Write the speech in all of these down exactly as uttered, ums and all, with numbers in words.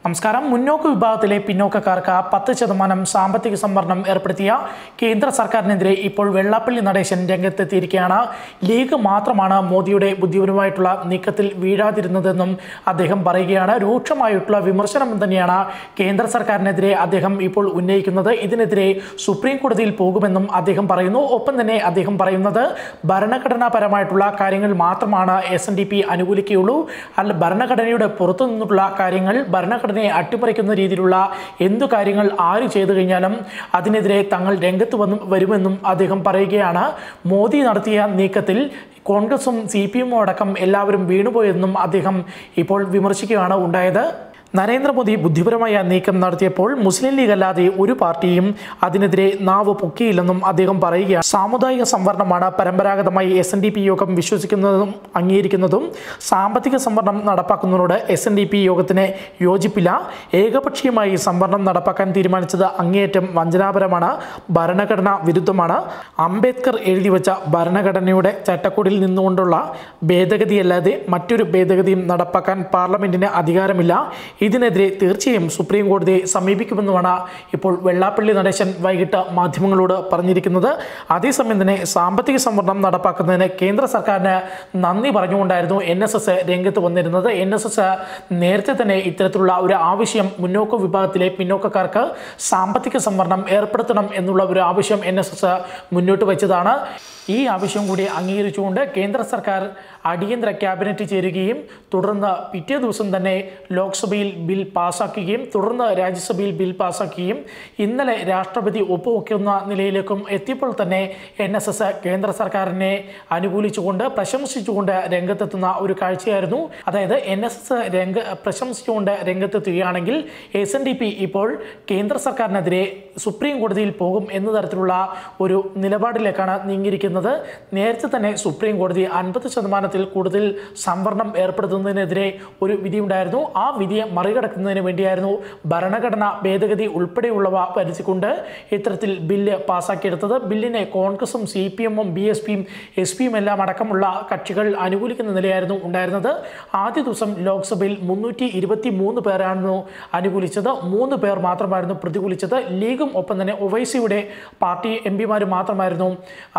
നമസ്കാരം. മുന്നോക്ക വിഭാഗത്തിലെ പിന്നോക്കക്കാർക്ക് പത്ത് ശതമാനം സാമ്പത്തിക സംവരണം ഏർപ്പെടുത്തിയ കേന്ദ്ര സർക്കാരിനെതിരെ ഇപ്പോൾ വെള്ളാപ്പള്ളി നടേശൻ രംഗത്തെത്തിയിരിക്കുകയാണ്. ലീഗ് മാത്രമാണ് മോദിയുടെ ബുദ്ധിപരമായിട്ടുള്ള നീക്കത്തിൽ വീഴാതിരുന്നതെന്നും അദ്ദേഹം പറയുകയാണ്. രൂക്ഷമായിട്ടുള്ള വിമർശനം തന്നെയാണ് കേന്ദ്ര സർക്കാരിനെതിരെ അദ്ദേഹം ഇപ്പോൾ ഉന്നയിക്കുന്നത്. ഇതിനെതിരെ സുപ്രീം കോടതിയിൽ പോകുമെന്നും അദ്ദേഹം പറയുന്നു. ഒപ്പം തന്നെ അദ്ദേഹം പറയുന്നത് ഭരണഘടനാപരമായിട്ടുള്ള കാര്യങ്ങൾ മാത്രമാണ് എസ് എൻ ഡി പി അനുകൂലിക്കുകയുള്ളൂ. അല്ല, ഭരണഘടനയുടെ പുറത്തു നിന്നുള്ള കാര്യങ്ങൾ, ഭരണഘടനയെ അട്ടിമറിക്കുന്ന രീതിയിലുള്ള എന്തു കാര്യങ്ങൾ ആര് ചെയ്തു കഴിഞ്ഞാലും അതിനെതിരെ തങ്ങൾ രംഗത്ത് വന്നു വരുമെന്നും അദ്ദേഹം പറയുകയാണ്. മോദി നടത്തിയ നീക്കത്തിൽ കോൺഗ്രസും സി പി എമ്മും അടക്കം എല്ലാവരും വീണുപോയെന്നും അദ്ദേഹം ഇപ്പോൾ വിമർശിക്കുകയാണ് ഉണ്ടായത്. നരേന്ദ്രമോദി ബുദ്ധിപരമായ നീക്കം നടത്തിയപ്പോൾ മുസ്ലിം ലീഗ് അല്ലാതെ ഒരു പാർട്ടിയും അതിനെതിരെ നാവ് പൊക്കിയില്ലെന്നും അദ്ദേഹം പറയുകയാണ്. സാമുദായിക സംവരണമാണ് പരമ്പരാഗതമായി എസ് എൻ ഡി പി യോഗം വിശ്വസിക്കുന്നതും അംഗീകരിക്കുന്നതും. സാമ്പത്തിക സംവരണം നടപ്പാക്കുന്നതിനോട് എസ് എൻ ഡി പി യോഗത്തിന് യോജിപ്പില്ല. ഏകപക്ഷീയമായി സംവരണം നടപ്പാക്കാൻ തീരുമാനിച്ചത് അങ്ങേയറ്റം വഞ്ചനാപരമാണ്, ഭരണഘടനാ വിരുദ്ധമാണ്. അംബേദ്കർ എഴുതി വെച്ച ഭരണഘടനയുടെ ചട്ടക്കൂടിൽ നിന്നുകൊണ്ടുള്ള ഭേദഗതിയല്ലാതെ മറ്റൊരു ഭേദഗതിയും നടപ്പാക്കാൻ പാർലമെന്റിന് അധികാരമില്ല. ഇതിനെതിരെ തീർച്ചയായും സുപ്രീം കോടതിയെ സമീപിക്കുമെന്നുമാണ് ഇപ്പോൾ വെള്ളാപ്പള്ളി നടേശൻ വൈകിട്ട് മാധ്യമങ്ങളോട് പറഞ്ഞിരിക്കുന്നത്. അതേസമയം തന്നെ സാമ്പത്തിക സംവരണം നടപ്പാക്കുന്നതിന് കേന്ദ്ര സർക്കാരിന് നന്ദി പറഞ്ഞുകൊണ്ടായിരുന്നു എൻ എസ് എസ് രംഗത്ത് വന്നിരുന്നത്. എൻ എസ് എസ് നേരത്തെ തന്നെ ഇത്തരത്തിലുള്ള ഒരു ആവശ്യം, മുന്നോക്ക വിഭാഗത്തിലെ പിന്നോക്കക്കാർക്ക് സാമ്പത്തിക സംവരണം ഏർപ്പെടുത്തണം എന്നുള്ള ഒരു ആവശ്യം എൻ എസ് എസ് മുന്നോട്ട് വെച്ചതാണ്. ഈ ആവശ്യം കൂടി അംഗീകരിച്ചുകൊണ്ട് കേന്ദ്ര സർക്കാർ അടിയന്തര ക്യാബിനറ്റ് ചേരുകയും തുടർന്ന് പിറ്റേ ദിവസം തന്നെ ലോക്സഭയിൽ ബിൽ പാസ്സാക്കുകയും തുടർന്ന് രാജ്യസഭയിൽ ബിൽ പാസ്സാക്കുകയും ഇന്നലെ രാഷ്ട്രപതി ഒപ്പുവെക്കുന്ന നിലയിലേക്കും എത്തിയപ്പോൾ തന്നെ എൻ എസ് എസ് കേന്ദ്ര സർക്കാരിനെ അനുകൂലിച്ചുകൊണ്ട് പ്രശംസിച്ചുകൊണ്ട് രംഗത്തെത്തുന്ന ഒരു കാഴ്ചയായിരുന്നു. അതായത് എൻ എസ് എസ് രംഗ പ്രശംസിച്ചുകൊണ്ട് രംഗത്തെത്തുകയാണെങ്കിൽ എസ് എൻ ഡി പി ഇപ്പോൾ കേന്ദ്ര സർക്കാരിനെതിരെ സുപ്രീം കോടതിയിൽ പോകും എന്ന തരത്തിലുള്ള ഒരു നിലപാടിലേക്കാണ് നീങ്ങിയിരിക്കുന്നത്. നേരത്തെ തന്നെ സുപ്രീം കോടതി അൻപത് ശതമാനത്തിൽ കൂടുതൽ സംവരണം ഏർപ്പെടുത്തുന്നതിനെതിരെ ഒരു വിധി ഉണ്ടായിരുന്നു. ആ വിധിയെ മറികടക്കുന്നതിന് വേണ്ടിയായിരുന്നു ഭരണഘടന ഭേദഗതി ഉൾപ്പെടെയുള്ളവ വരുത്തിക്കൊണ്ട് ഇത്തരത്തിൽ ബില്ല് പാസ്സാക്കിയെടുത്തത്. ബില്ലിനെ കോൺഗ്രസും സി പി എമ്മും ബി എസ് പിയും എസ് പിയും എല്ലാം അടക്കമുള്ള കക്ഷികൾ അനുകൂലിക്കുന്ന നിലയായിരുന്നു ഉണ്ടായിരുന്നത്. ആദ്യ ദിവസം ലോക്സഭയിൽ മുന്നൂറ്റി ഇരുപത്തി മൂന്ന് പേരായിരുന്നു അനുകൂലിച്ചത്, മൂന്ന് പേർ മാത്രമായിരുന്നു പ്രതികൂലിച്ചത്. ലീഗും ഒപ്പം തന്നെ ഒവൈസിയുടെ പാർട്ടി എം പിമാർ മാത്രമായിരുന്നു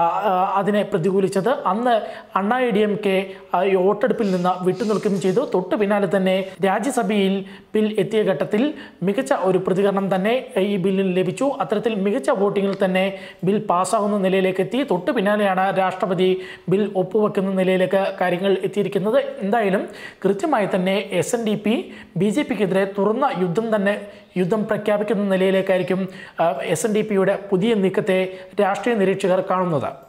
അതിനെ പ്രതികൂലിച്ചത്. അന്ന് അണ്ണാ എ ഡി എം കെ വോട്ടെടുപ്പിൽ നിന്ന് വിട്ടുനിൽക്കുകയും ചെയ്തു. തൊട്ടു പിന്നാലെ തന്നെ രാജ്യസഭയിൽ ബിൽ എത്തിയ ഘട്ടത്തിൽ മികച്ച ഒരു പ്രതികരണം തന്നെ ഈ ബില്ലിന് ലഭിച്ചു. അത്തരത്തിൽ മികച്ച വോട്ടിങ്ങിൽ തന്നെ ബിൽ പാസ്സാകുന്ന നിലയിലേക്ക് എത്തി. തൊട്ടു പിന്നാലെയാണ് രാഷ്ട്രപതി ബിൽ ഒപ്പുവെക്കുന്ന നിലയിലേക്ക് കാര്യങ്ങൾ എത്തിയിരിക്കുന്നത്. എന്തായാലും കൃത്യമായി തന്നെ S N D P B J പിക്കെതിരെ തുറന്ന യുദ്ധം തന്നെ യുദ്ധം പ്രഖ്യാപിക്കുന്ന നിലയിലേക്കായിരിക്കും എസ് എൻ ഡി പിയുടെ പുതിയ നീക്കത്തെ രാഷ്ട്രീയ നിരീക്ഷകർ കാണുന്നത്.